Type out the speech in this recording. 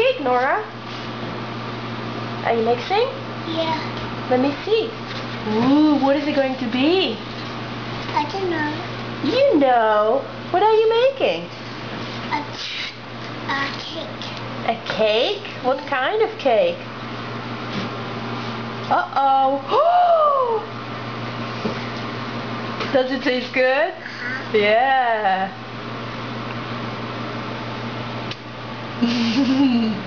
cake, Nora? Are you mixing? Yeah. Let me see. Ooh, what is it going to be? I don't know. You know. What are you making? A cake. A cake? What kind of cake? Uh-oh. Does it taste good? Yeah.